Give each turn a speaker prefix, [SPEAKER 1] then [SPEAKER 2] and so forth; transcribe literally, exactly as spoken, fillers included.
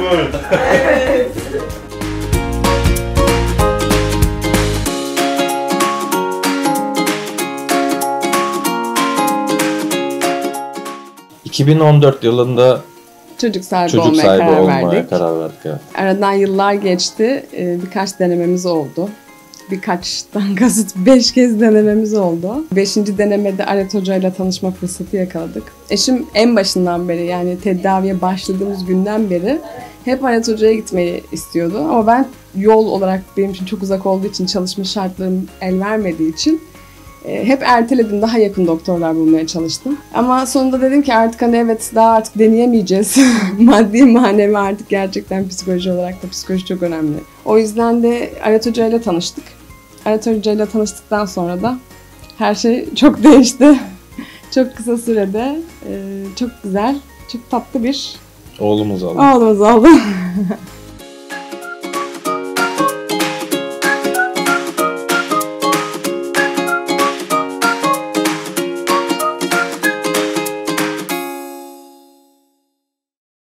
[SPEAKER 1] oyun.
[SPEAKER 2] Evet.
[SPEAKER 3] iki bin on dört yılında
[SPEAKER 2] Çocuk sahibi
[SPEAKER 3] çocuk
[SPEAKER 2] olmaya,
[SPEAKER 3] sahibi
[SPEAKER 2] karar,
[SPEAKER 3] olmaya
[SPEAKER 2] verdik.
[SPEAKER 3] karar verdik. Evet.
[SPEAKER 2] Aradan yıllar geçti. Birkaç denememiz oldu. Birkaçtan kasıt beş kez denememiz oldu. Beşinci denemede Aret Hoca ile tanışma fırsatı yakaladık. Eşim en başından beri, yani tedaviye başladığımız günden beri hep Aret Hoca'ya gitmeyi istiyordu. Ama ben yol olarak benim için çok uzak olduğu için, çalışma şartlarım el vermediği için hep erteledim. Daha yakın doktorlar bulmaya çalıştım. Ama sonunda dedim ki artık hani evet, daha artık deneyemeyeceğiz. Maddi manevi artık gerçekten psikoloji olarak da psikoloji çok önemli. O yüzden de Aret Hoca ile tanıştık. Aret Hoca ile tanıştıktan sonra da her şey çok değişti. Çok kısa sürede çok güzel, çok tatlı bir
[SPEAKER 3] oğlumuz oldu.
[SPEAKER 2] Oğlumuz oldu.